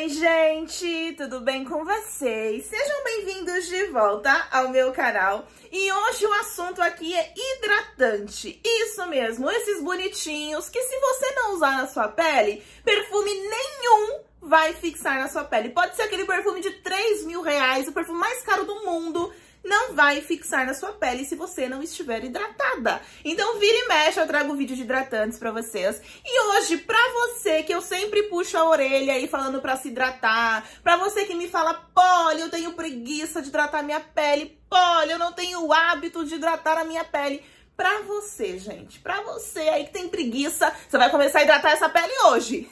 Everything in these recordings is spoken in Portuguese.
Oi, gente! Tudo bem com vocês? Sejam bem-vindos de volta ao meu canal. E hoje o assunto aqui é hidratante. Isso mesmo, esses bonitinhos que se você não usar na sua pele, perfume nenhum vai fixar na sua pele. Pode ser aquele perfume de 3 mil reais, o perfume mais caro do mundo, não vai fixar na sua pele se você não estiver hidratada. Então, vira e mexe, eu trago vídeo de hidratantes pra vocês. E hoje, pra você que eu sempre puxo a orelha aí falando pra se hidratar, pra você que me fala, Polly, eu tenho preguiça de hidratar minha pele, Polly, eu não tenho o hábito de hidratar a minha pele. Pra você, gente, pra você aí que tem preguiça, você vai começar a hidratar essa pele hoje.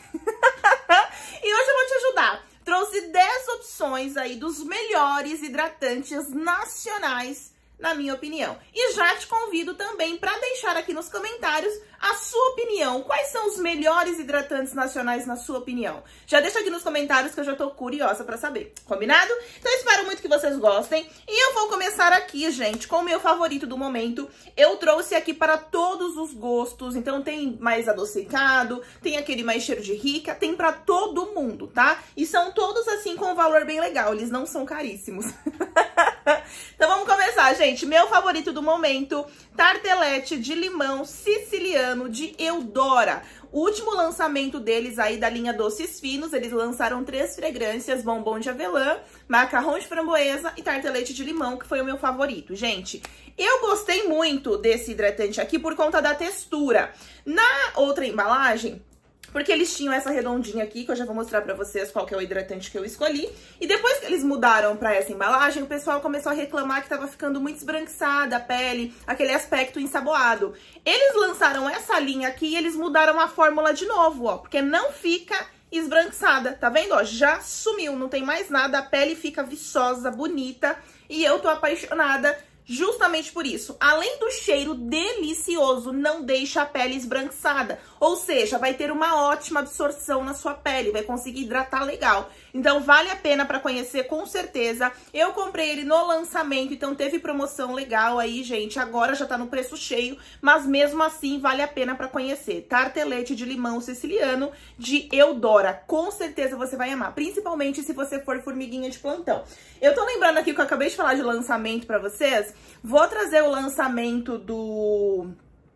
E hoje eu vou te ajudar. Trouxe 10 opções aí dos melhores hidratantes nacionais, na minha opinião. E já te convido também para deixar aqui nos comentários a sua opinião. Quais são os melhores hidratantes nacionais na sua opinião? Já deixa aqui nos comentários que eu já tô curiosa para saber. Combinado? Então eu espero muito que vocês gostem. E eu vou começar aqui, gente, com o meu favorito do momento. Eu trouxe aqui para todos os gostos. Então tem mais adocicado, tem aquele mais cheiro de rica, tem para todo mundo, tá? E são todos assim com um valor bem legal. Eles não são caríssimos. Então vamos começar, gente. Meu favorito do momento, Tartelete de limão siciliano de Eudora. O último lançamento deles aí da linha Doces Finos, eles lançaram 3 fragrâncias, bombom de avelã, macarrão de framboesa e tartelete de limão, que foi o meu favorito. Gente, eu gostei muito desse hidratante aqui por conta da textura. Na outra embalagem, porque eles tinham essa redondinha aqui, que eu já vou mostrar pra vocês qual que é o hidratante que eu escolhi. E depois que eles mudaram pra essa embalagem, o pessoal começou a reclamar que tava ficando muito esbranquiçada a pele, aquele aspecto ensaboado. Eles lançaram essa linha aqui e eles mudaram a fórmula de novo, ó, porque não fica esbranquiçada, tá vendo? Ó, já sumiu, não tem mais nada, a pele fica viçosa, bonita, e eu tô apaixonada justamente por isso. Além do cheiro delicioso, não deixa a pele esbranquiçada. Ou seja, vai ter uma ótima absorção na sua pele, vai conseguir hidratar legal. Então, vale a pena para conhecer, com certeza. Eu comprei ele no lançamento, então teve promoção legal aí, gente. Agora já tá no preço cheio, mas mesmo assim vale a pena para conhecer. Tartelete de limão siciliano de Eudora. Com certeza você vai amar, principalmente se você for formiguinha de plantão. Eu tô lembrando aqui que eu acabei de falar de lançamento para vocês. Vou trazer o lançamento do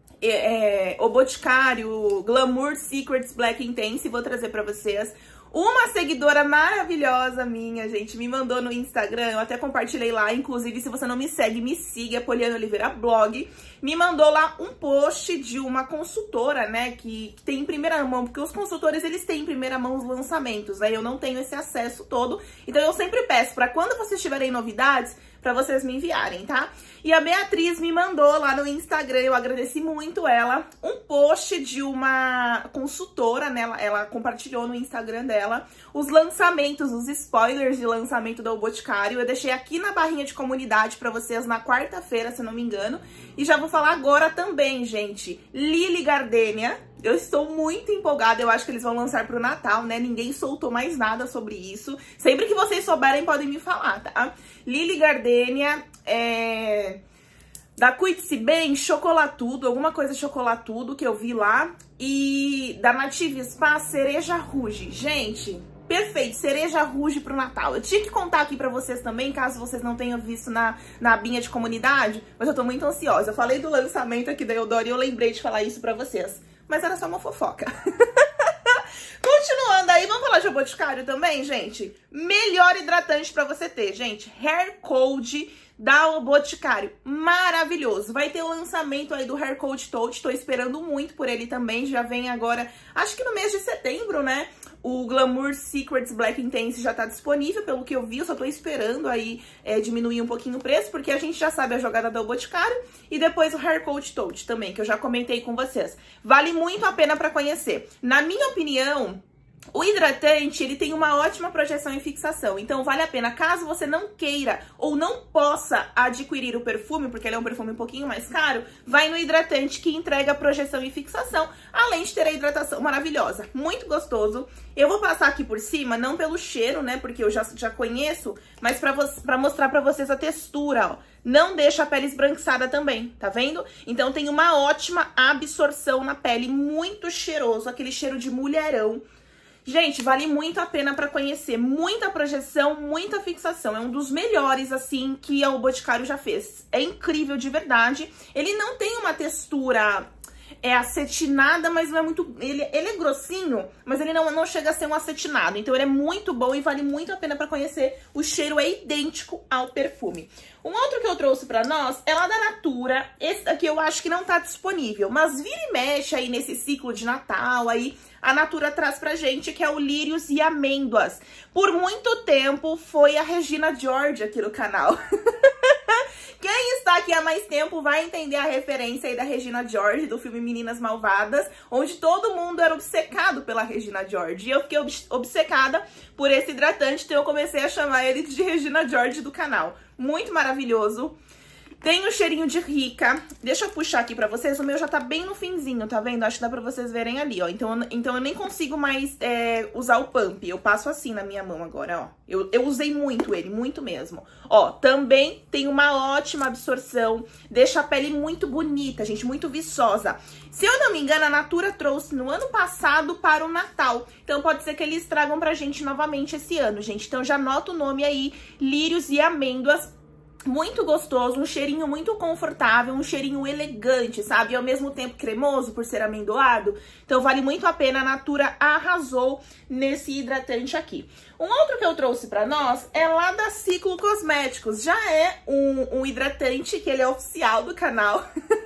O Boticário Glamour Secrets Black Intense, vou trazer pra vocês. Uma seguidora maravilhosa minha, gente, me mandou no Instagram, eu até compartilhei lá, inclusive se você não me segue, me siga, Poliana Oliveira Blog. Me mandou lá um post de uma consultora, né, que tem em primeira mão, porque os consultores, eles têm em primeira mão os lançamentos, né, eu não tenho esse acesso todo, então eu sempre peço pra quando vocês tiverem novidades, pra vocês me enviarem, tá? E a Beatriz me mandou lá no Instagram, eu agradeci muito ela, um post de uma consultora, né? Ela compartilhou no Instagram dela os lançamentos, os spoilers de lançamento do O Boticário. Eu deixei aqui na barrinha de comunidade pra vocês na quarta-feira, se não me engano. E já vou falar agora também, gente. Lily Gardenia. Eu estou muito empolgada, eu acho que eles vão lançar pro Natal, né? Ninguém soltou mais nada sobre isso. Sempre que vocês souberem, podem me falar, tá? Lily Gardenia, da Cuide-se Bem, Chocolatudo, alguma coisa Chocolatudo que eu vi lá. E da Native Spa, Cereja Rouge. Gente, perfeito, Cereja Rouge pro Natal. Eu tinha que contar aqui pra vocês também, caso vocês não tenham visto na abinha de comunidade, mas eu tô muito ansiosa. Eu falei do lançamento aqui da Eudora e eu lembrei de falar isso pra vocês. Mas era só uma fofoca. Continuando aí, vamos falar de O Boticário também, gente? Melhor hidratante pra você ter, gente. Hair Code da O Boticário. Maravilhoso. Vai ter o lançamento aí do Hair Code Toad. Tô esperando muito por ele também. Já vem agora, acho que no mês de setembro, né? O Glamour Secrets Black Intense já tá disponível, pelo que eu vi. Eu só tô esperando aí diminuir um pouquinho o preço, porque a gente já sabe a jogada do O Boticário. E depois o Hair Code Toad também, que eu já comentei com vocês. Vale muito a pena pra conhecer. Na minha opinião, o hidratante, ele tem uma ótima projeção e fixação, então vale a pena. Caso você não queira ou não possa adquirir o perfume, porque ele é um perfume um pouquinho mais caro, vai no hidratante que entrega projeção e fixação, além de ter a hidratação maravilhosa. Muito gostoso. Eu vou passar aqui por cima, não pelo cheiro, né, porque eu já conheço, mas pra mostrar pra vocês a textura, ó. Não deixa a pele esbranquiçada também, tá vendo? Então tem uma ótima absorção na pele, muito cheiroso, aquele cheiro de mulherão. Gente, vale muito a pena pra conhecer. Muita projeção, muita fixação. É um dos melhores, assim, que o Boticário já fez. É incrível de verdade. Ele não tem uma textura acetinada, mas não é muito... Ele é grossinho, mas ele não chega a ser um acetinado. Então ele é muito bom e vale muito a pena pra conhecer. O cheiro é idêntico ao perfume. Um outro que eu trouxe pra nós é lá da Natura. Esse daqui eu acho que não tá disponível, mas vira e mexe aí nesse ciclo de Natal aí, a Natura traz pra gente, que é o Lírios e Amêndoas. Por muito tempo foi a Regina George aqui no canal. Quem está aqui há mais tempo vai entender a referência aí da Regina George, do filme Meninas Malvadas, onde todo mundo era obcecado pela Regina George. E eu fiquei obcecada por esse hidratante, então eu comecei a chamar ele de Regina George do canal. Muito maravilhoso. Tem o cheirinho de Rica. Deixa eu puxar aqui pra vocês. O meu já tá bem no finzinho, tá vendo? Acho que dá pra vocês verem ali, ó. Então eu nem consigo mais usar o pump. Eu passo assim na minha mão agora, ó. Eu usei muito ele, muito mesmo. Ó, também tem uma ótima absorção. Deixa a pele muito bonita, gente, muito viçosa. Se eu não me engano, a Natura trouxe no ano passado para o Natal. Então pode ser que eles tragam pra gente novamente esse ano, gente. Então já anota o nome aí, Lírios e Amêndoas. Muito gostoso, um cheirinho muito confortável, um cheirinho elegante, sabe? E ao mesmo tempo cremoso, por ser amendoado. Então vale muito a pena, a Natura arrasou nesse hidratante aqui. Um outro que eu trouxe pra nós é lá da Ciclo Cosméticos. Já é um hidratante que ele é oficial do canal.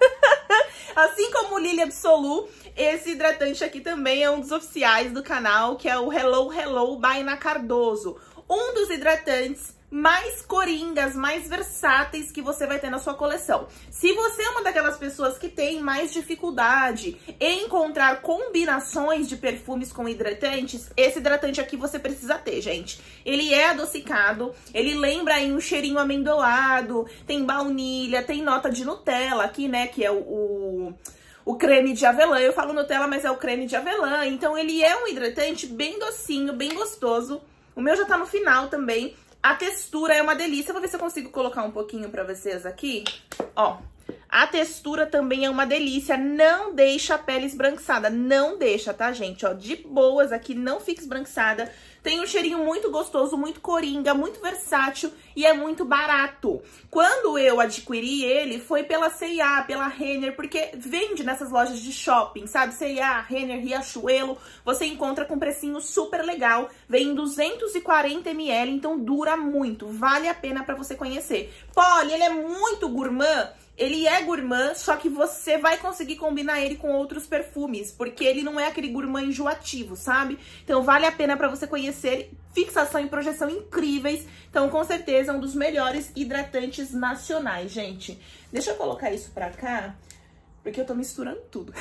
Assim como o Lily Absolu, esse hidratante aqui também é um dos oficiais do canal, que é o Hello Hello by Ana Cardoso. Um dos hidratantes mais coringas, mais versáteis que você vai ter na sua coleção. Se você é uma daquelas pessoas que tem mais dificuldade em encontrar combinações de perfumes com hidratantes, esse hidratante aqui você precisa ter, gente. Ele é adocicado, ele lembra aí um cheirinho amendoado, tem baunilha, tem nota de Nutella aqui, né, que é o creme de avelã. Eu falo Nutella, mas é o creme de avelã. Então ele é um hidratante bem docinho, bem gostoso. O meu já tá no final também. A textura é uma delícia. Vou ver se eu consigo colocar um pouquinho pra vocês aqui. Ó, a textura também é uma delícia. Não deixa a pele esbranquiçada. Não deixa, tá, gente? Ó, de boas aqui, não fica esbranquiçada. Tem um cheirinho muito gostoso, muito coringa, muito versátil e é muito barato. Quando eu adquiri ele, foi pela C&A, pela Renner, porque vende nessas lojas de shopping, sabe? C&A, Renner, Riachuelo, você encontra com precinho super legal. Vem em 240 ml, então dura muito. Vale a pena pra você conhecer. Polly, ele é muito gourmand. Ele é gourmand, só que você vai conseguir combinar ele com outros perfumes, porque ele não é aquele gourmand enjoativo, sabe? Então vale a pena pra você conhecer, fixação e projeção incríveis. Então com certeza é um dos melhores hidratantes nacionais, gente. Deixa eu colocar isso pra cá, porque eu tô misturando tudo.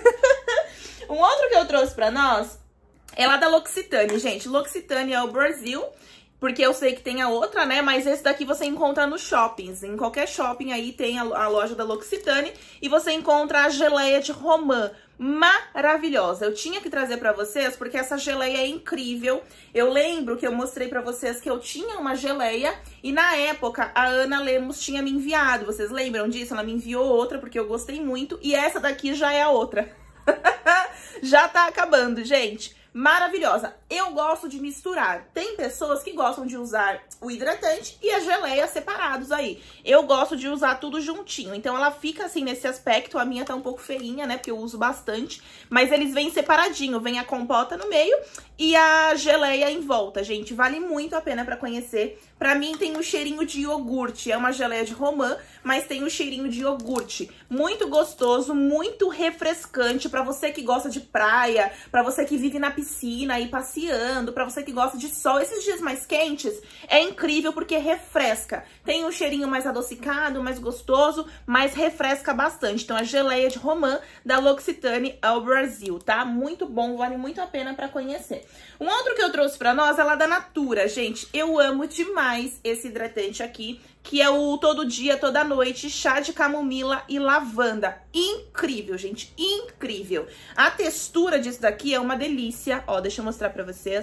Um outro que eu trouxe pra nós é lá da L'Occitane, gente. L'Occitane é o Brasil. Porque eu sei que tem a outra, né? Mas esse daqui você encontra nos shoppings. Em qualquer shopping aí tem a loja da L'Occitane. E você encontra a geleia de romã. Maravilhosa. Eu tinha que trazer pra vocês porque essa geleia é incrível. Eu lembro que eu mostrei pra vocês que eu tinha uma geleia. E na época a Ana Lemos tinha me enviado. Vocês lembram disso? Ela me enviou outra porque eu gostei muito. E essa daqui já é a outra. Já tá acabando, gente. Maravilhosa. Eu gosto de misturar. Tem pessoas que gostam de usar o hidratante e a geleia separados aí. Eu gosto de usar tudo juntinho. Então ela fica assim nesse aspecto. A minha tá um pouco feinha, né? Porque eu uso bastante. Mas eles vêm separadinho. Vem a compota no meio e a geleia em volta, gente. Vale muito a pena pra conhecer. Pra mim tem um cheirinho de iogurte. É uma geleia de romã, mas tem um cheirinho de iogurte. Muito gostoso, muito refrescante pra você que gosta de praia, pra você que vive na piscina aí passeando, pra você que gosta de sol. Esses dias mais quentes é incrível porque refresca. Tem um cheirinho mais adocicado, mais gostoso, mas refresca bastante. Então a geleia de romã da L'Occitane ao Brasil, tá? Muito bom, vale muito a pena pra conhecer. Um outro que eu trouxe pra nós é lá da Natura, gente. Eu amo demais esse hidratante aqui, que é o Todo Dia, Toda Noite, chá de camomila e lavanda. Incrível, gente, incrível. A textura disso daqui é uma delícia. Ó, deixa eu mostrar pra vocês.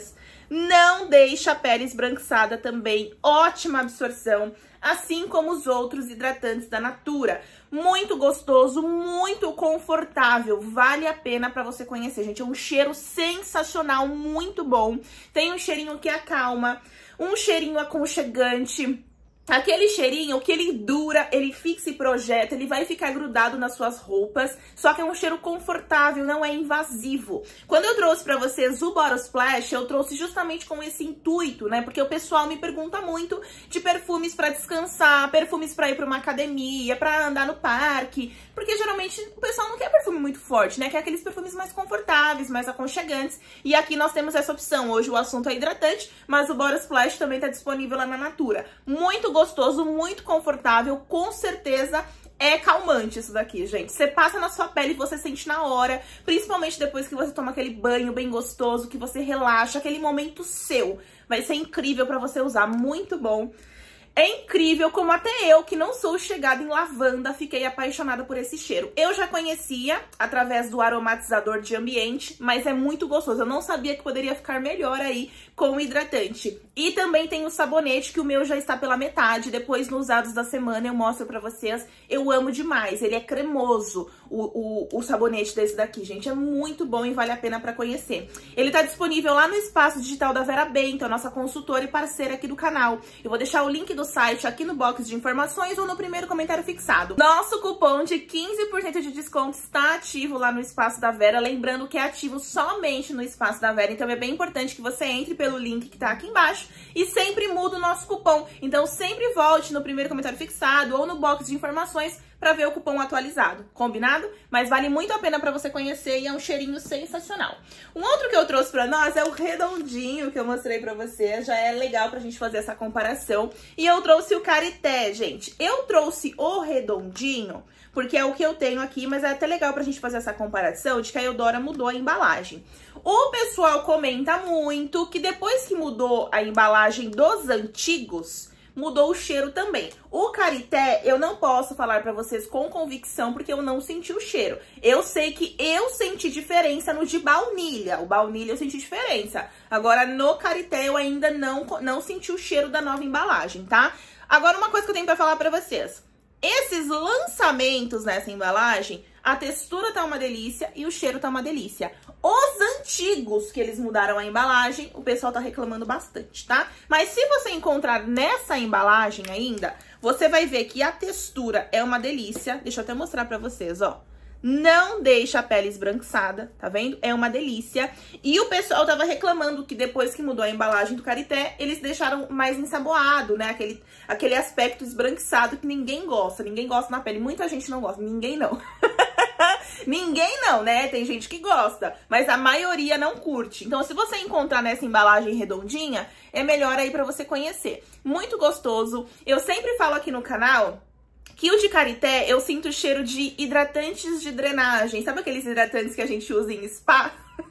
Não deixa a pele esbranquiçada também, ótima absorção, assim como os outros hidratantes da Natura. Muito gostoso, muito confortável, vale a pena pra você conhecer, gente. É um cheiro sensacional, muito bom. Tem um cheirinho que acalma, um cheirinho aconchegante. Aquele cheirinho que ele dura, ele fixa e projeta, ele vai ficar grudado nas suas roupas, só que é um cheiro confortável, não é invasivo. Quando eu trouxe pra vocês o Bottle Splash, eu trouxe justamente com esse intuito, né? Porque o pessoal me pergunta muito de perfumes pra descansar, perfumes pra ir pra uma academia, pra andar no parque, porque geralmente o pessoal não quer perfume muito forte, né? Quer aqueles perfumes mais confortáveis, mais aconchegantes, e aqui nós temos essa opção. Hoje o assunto é hidratante, mas o Bottle Splash também tá disponível lá na Natura. Muito gostoso, muito confortável, com certeza é calmante isso daqui, gente. Você passa na sua pele e você sente na hora, principalmente depois que você toma aquele banho bem gostoso, que você relaxa, aquele momento seu. Vai ser incrível pra você usar, muito bom. É incrível como até eu, que não sou chegada em lavanda, fiquei apaixonada por esse cheiro. Eu já conhecia através do aromatizador de ambiente, mas é muito gostoso. Eu não sabia que poderia ficar melhor aí com o hidratante. E também tem o sabonete, que o meu já está pela metade. Depois, nos usados da semana, eu mostro pra vocês. Eu amo demais. Ele é cremoso, o sabonete desse daqui, gente. É muito bom e vale a pena pra conhecer. Ele tá disponível lá no espaço digital da Vera Bento, a nossa consultora e parceira aqui do canal. Eu vou deixar o link do site aqui no box de informações ou no primeiro comentário fixado. Nosso cupom de 15% de desconto está ativo lá no espaço da Vera, lembrando que é ativo somente no espaço da Vera, então é bem importante que você entre pelo link que tá aqui embaixo e sempre muda o nosso cupom. Então sempre volte no primeiro comentário fixado ou no box de informações para ver o cupom atualizado, combinado? Mas vale muito a pena para você conhecer e é um cheirinho sensacional. Um outro que eu trouxe para nós é o redondinho que eu mostrei para você, já é legal pra gente fazer essa comparação. E eu trouxe o Karité, gente. Eu trouxe o redondinho porque é o que eu tenho aqui, mas é até legal pra gente fazer essa comparação de que a Eudora mudou a embalagem. O pessoal comenta muito que depois que mudou a embalagem dos antigos, mudou o cheiro também. O Karité, eu não posso falar pra vocês com convicção, porque eu não senti o cheiro. Eu sei que eu senti diferença no de baunilha. O baunilha eu senti diferença. Agora, no Karité, eu ainda não senti o cheiro da nova embalagem, tá? Agora, uma coisa que eu tenho pra falar pra vocês. Esses lançamentos nessa embalagem, a textura tá uma delícia e o cheiro tá uma delícia. Os antigos que eles mudaram a embalagem, o pessoal tá reclamando bastante, tá? Mas se você encontrar nessa embalagem ainda, você vai ver que a textura é uma delícia. Deixa eu até mostrar pra vocês, ó. Não deixa a pele esbranquiçada, tá vendo? É uma delícia. E o pessoal tava reclamando que depois que mudou a embalagem do Karité, eles deixaram mais ensaboado, né? Aquele aspecto esbranquiçado que ninguém gosta. Ninguém gosta na pele. Muita gente não gosta. Ninguém não. Ninguém não, né? Tem gente que gosta, mas a maioria não curte. Então, se você encontrar nessa embalagem redondinha, é melhor aí pra você conhecer. Muito gostoso. Eu sempre falo aqui no canal que o de Karité, eu sinto o cheiro de hidratantes de drenagem. Sabe aqueles hidratantes que a gente usa em spa?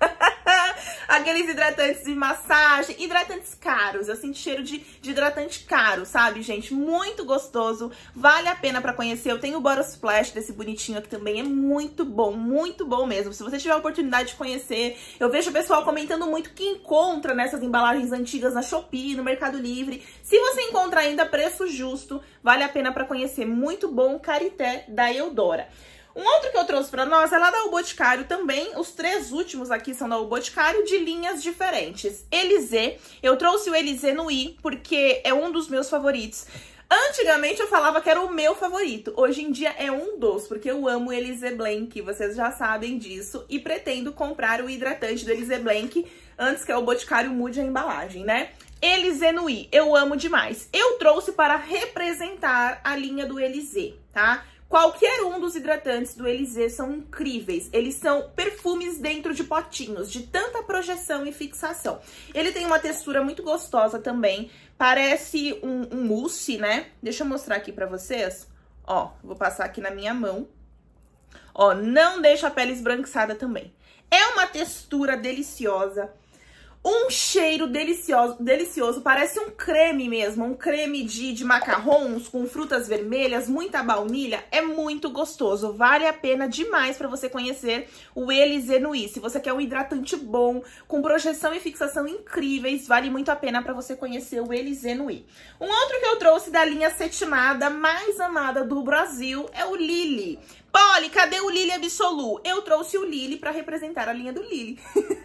Aqueles hidratantes de massagem, hidratantes caros. Eu sinto cheiro de hidratante caro, sabe, gente? Muito gostoso, vale a pena pra conhecer. Eu tenho o Bottle Splash desse bonitinho aqui também, é muito bom mesmo. Se você tiver a oportunidade de conhecer, eu vejo o pessoal comentando muito que encontra nessas embalagens antigas na Shopee, no Mercado Livre. Se você encontrar ainda preço justo, vale a pena pra conhecer. Muito bom, Karité da Eudora. Um outro que eu trouxe pra nós é lá da O Boticário também. Os três últimos aqui são da O Boticário, de linhas diferentes. Elysée, eu trouxe o Elysée Nuit, porque é um dos meus favoritos. Antigamente eu falava que era o meu favorito, hoje em dia é um dos, porque eu amo o Elysée Blanc, vocês já sabem disso. E pretendo comprar o hidratante do Elysée Blanc antes que a O Boticário mude a embalagem, né? Elysée Nuit, eu amo demais. Eu trouxe para representar a linha do Elysée, tá? Qualquer um dos hidratantes do Elysée são incríveis. Eles são perfumes dentro de potinhos, de tanta projeção e fixação. Ele tem uma textura muito gostosa também. Parece um mousse, né? Deixa eu mostrar aqui pra vocês. Ó, vou passar aqui na minha mão. Ó, não deixa a pele esbranquiçada também. É uma textura deliciosa. Um cheiro delicioso, parece um creme mesmo, um creme de macarrons com frutas vermelhas, muita baunilha, é muito gostoso, vale a pena demais para você conhecer o Élysée Nuit. Se você quer um hidratante bom, com projeção e fixação incríveis, vale muito a pena para você conhecer o Élysée Nuit. Um outro que eu trouxe da linha cetinada mais amada do Brasil é o Lily. Polly, cadê o Lily Absolu? Eu trouxe o Lily para representar a linha do Lily.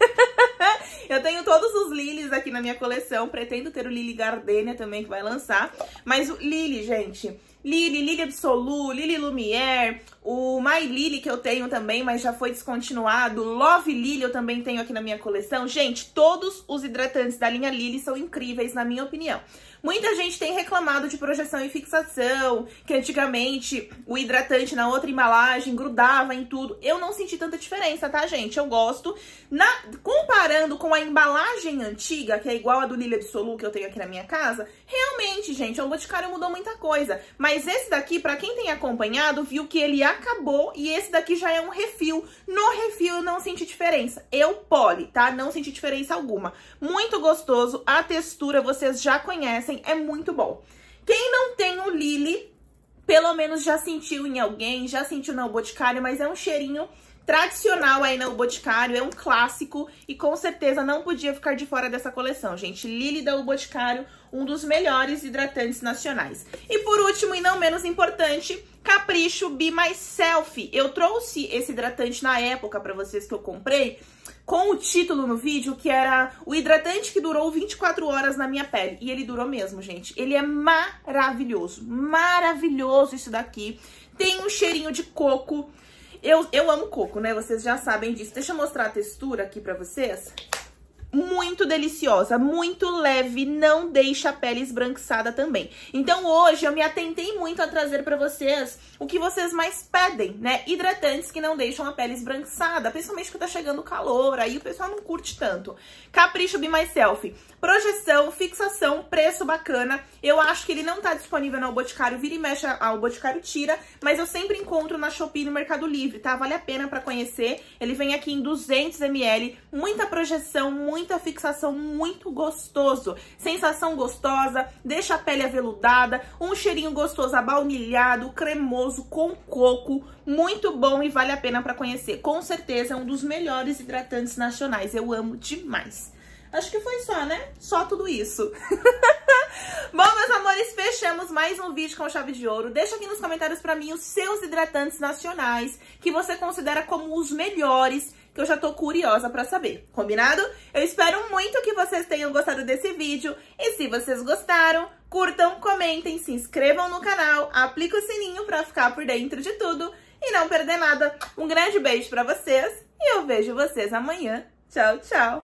Eu tenho todos os Lilies aqui na minha coleção, pretendo ter o Lily Gardenia também que vai lançar, mas o Lily, gente, Lily Absolu, Lily Lumière, o My Lily que eu tenho também, mas já foi descontinuado, Love Lily eu também tenho aqui na minha coleção. Gente, todos os hidratantes da linha Lily são incríveis, na minha opinião. Muita gente tem reclamado de projeção e fixação, que antigamente o hidratante na outra embalagem grudava em tudo. Eu não senti tanta diferença, tá, gente? Eu gosto. Comparando com a embalagem antiga, que é igual a do Lily Absolu que eu tenho aqui na minha casa, realmente, gente, o Boticário mudou muita coisa. Mas esse daqui, pra quem tem acompanhado, viu que ele acabou e esse daqui já é um refil. No refil eu não senti diferença. Eu, Polly, tá? Não senti diferença alguma. Muito gostoso, a textura vocês já conhecem. É muito bom. Quem não tem o Lily, pelo menos já sentiu em alguém, já sentiu no Boticário, mas é um cheirinho tradicional aí no Boticário, é um clássico e com certeza não podia ficar de fora dessa coleção, gente. Lily da Boticário, um dos melhores hidratantes nacionais. E por último, e não menos importante, Capricho Be Myself. Eu trouxe esse hidratante na época pra vocês que eu comprei, com o título no vídeo, que era o hidratante que durou 24 horas na minha pele. E ele durou mesmo, gente. Ele é maravilhoso. Maravilhoso isso daqui. Tem um cheirinho de coco. Eu amo coco, né? Vocês já sabem disso. Deixa eu mostrar a textura aqui pra vocês. Muito deliciosa, muito leve, não deixa a pele esbranquiçada também. Então hoje eu me atentei muito a trazer pra vocês o que vocês mais pedem, né? Hidratantes que não deixam a pele esbranquiçada, principalmente que tá chegando o calor, aí o pessoal não curte tanto. Capricho Be Myself, projeção, fixação, preço bacana. Eu acho que ele não tá disponível no Boticário, vira e mexe ao Boticário tira, mas eu sempre encontro na Shopee e no Mercado Livre, tá? Vale a pena pra conhecer. Ele vem aqui em 200 ml, muita projeção, muita fixação, muito gostoso. Sensação gostosa, deixa a pele aveludada, um cheirinho gostoso, abaunilhado, cremoso, com coco, muito bom e vale a pena pra conhecer. Com certeza é um dos melhores hidratantes nacionais, eu amo demais. Acho que foi só, né? Só tudo isso. Bom, meus amores, fechamos mais um vídeo com chave de ouro. Deixa aqui nos comentários pra mim os seus hidratantes nacionais que você considera como os melhores, que eu já tô curiosa pra saber, combinado? Eu espero muito que vocês tenham gostado desse vídeo e se vocês gostaram, curtam, comentem, se inscrevam no canal, aplica o sininho pra ficar por dentro de tudo e não perder nada. Um grande beijo pra vocês e eu vejo vocês amanhã. Tchau, tchau!